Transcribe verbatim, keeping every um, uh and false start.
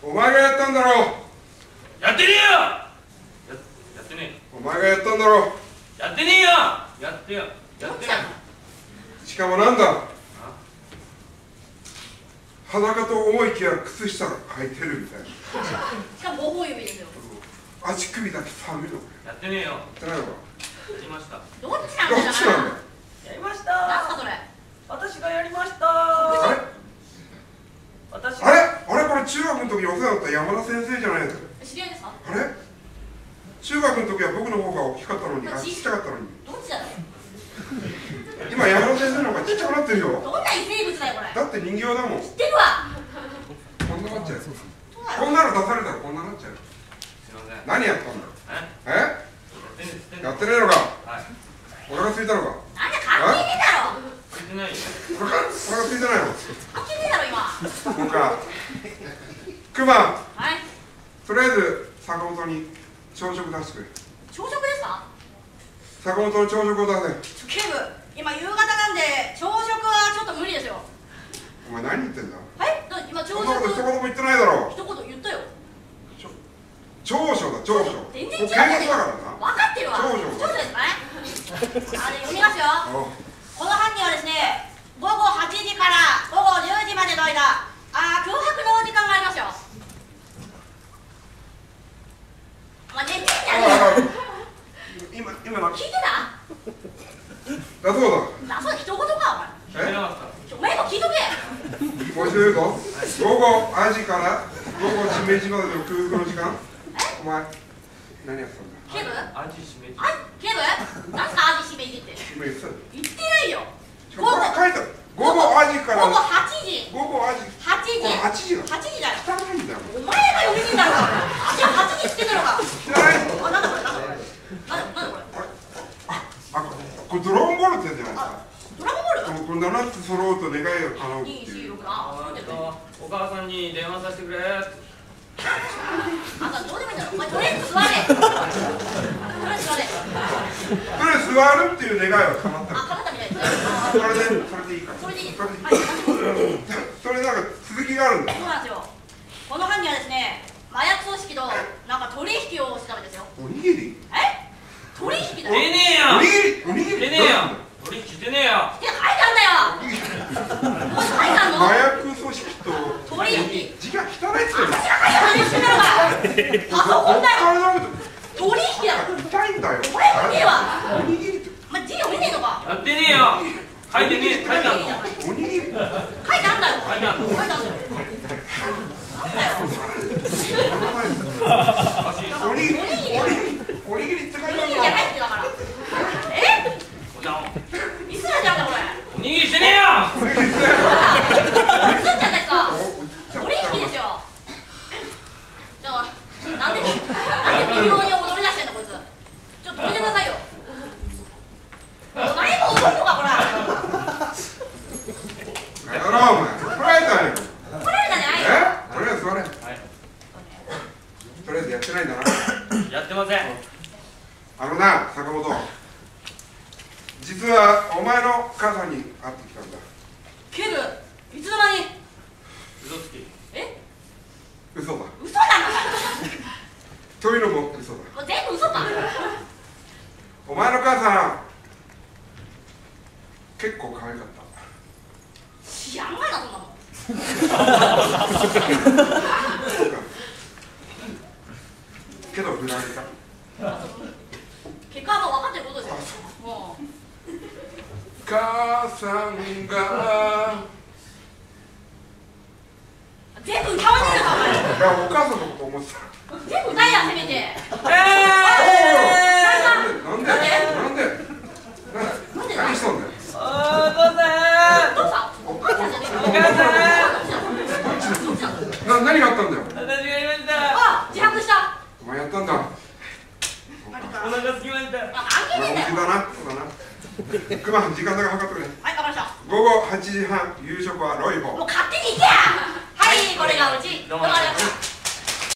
お前がやったんだろう。 やってねえよ。や、やってねえ。 お前がやったんだろう。 やってねえよ。やってよ。やってない。 しかもなんだ、裸と思いきや靴下が履いてるみたいな。 しかもごほん指ですよ。 足首だけ寒いの。 やってねえよ。 やってないのか。 やりました。 どっちなんどだっちなんだよ。 やりました。 なんすかそれ。 私がやりました。 あれ私あれあれこれ中学の時お世話になった山田先生じゃないですか。 知り合いですか。 あれ中学の時は僕の方が大きかったのに、あ、ちっちゃかったのに。 どっちだろう。 今山田先生の方がちっちゃくなってるよ。 どんな異生物だよこれ。 だって人形だもん。 知ってるわ。 こんななっちゃう。こんなの出されたらこんななっちゃう。 すいません。 何やったんだ。ええやってねえのか。 はい。 お腹空いたのか。 なんで関係ねえだろ。 ついてないよ。 お腹空いてないの。 関係ねえだろ今。 そうか。クマ、 はい。 とりあえず坂本に朝食出してくれ。 朝食ですか。 坂本の朝食を出せ。 警部、今夕方なんで朝食はちょっと無理ですよ。 お前何言ってんだ。 はいだ今朝食。 そんなこと一言も言ってないだろ。 一言言ったよ。 長所だ長所。 全然違う警察だからな。 分かってるわ。 長所長所ですかね。あれ読みますよ。この犯人はですね、午後はちじから午後じゅうじまでの間、あー空白の時間がありますよ。まあ、寝てんじゃねえよ。 今今な聞いてた？ だそうだ。 だそうだ、一言かお前。 聞いてなかった。 お前も聞いとけ。 もう一度言うぞ。午後あじから午後しめじまでの空腹の時間。お前何やってたんだ。 警部？ 味しめじ。 はい、警部？なんすか味しめじって。 今言ってたよ。 言ってないよ。 これ書いてある。午後あじから午後はちじ。 午後あじはちじ。 はちじだ。 はちじだよ。 汚いんだよ。 お前が読みにんだろ。あ、じゃあはちじってんだろうが。 汚い。 あ、なんだこれ、なんだこれ。なんだ、なんだこれ。 あ、あ、これドラゴンボールってやつじゃないですか。 ドラゴンボール？ これななつ揃うと願いが叶うってに、 いう。 よん、ろく、な。 あとお母さんに電話させてくれ。 あんたどうでもいいんだろ。お前とりあえず座れ。とりあえず座れ。 とりあえず座るっていう願いは叶った。 あ、かなったみたいですね。 それで、それでいいから。 それでいい。 それでいい。 はい、 それなんか続きがあるんだ。 そうなんですよ。この犯人はですね、麻薬組織となんか取引をしたんですよ。 おにぎり。 え？取引だよ。 出ねえよ。 おにぎり、おにぎり。 出ねえよ。取引出ねえよ。 いや、書いてあんだよ。もし書いてあんの？ 麻薬組織と取引。 字が汚いっつってんの。 私が書いた話してんだろうが。パソコンだよ。 あれだけど取引だよ。 痛いんだよ。 これもねえわ。 おにぎりって。 お前字読めねえのか。 やってねえよ。書いてねえ。書いてあるの。 おにぎり。 書いてあんだよ。 書いてあるの。 書いてあんだよ。なんだよ。 おにぎり。おにぎりって書いてあるおにぎりじゃないってだから。え？ おじゃん。 いつなんじゃんだこれ。 おにぎりしてねえよ。 ほら。いつなんじゃないですか。取引ですよ。じゃあなんでなんで微妙に踊り出してんのこいつ。ちょっと止めてくださいよ。何も踊るのかこら。 やろうお前。怒られたよ。 怒られたんじゃないよ。 え？とりあえず座れ。 はい。 とりあえずやってないんだな。 やってません。 あのな、坂本。実はお前の母さんに会ってきたんだ。 警部、いつの間に。 嘘つき。 え？ 嘘だ。 嘘なのか。 というのも嘘だ。 もう全部嘘か。 お前の母さん結構可愛かった。 知らんがなそんなもん。 けど振られた。 結果はもう分かってることですよ。もう。 母さんが全部歌わねえのかお前。 いやお母さんのこと思ってた。 全部歌えやせめて。 えなんでなんでなんでなんで何したんだよ。 お父さん。 どうしたお母さんじゃねえか。 お母さん。 な何があったんだよ。 私がやりました。 あ、自白した。 お前やったんだ。 お腹すきました。 あ、関係ねえんだよ。 だなそうだな。クマ時間だけ測ってくれ。 はい、わかりました。 午後はちじはん夕食はロイボ。 もう勝手に行けや。はい、これがうち。どうもありがとう。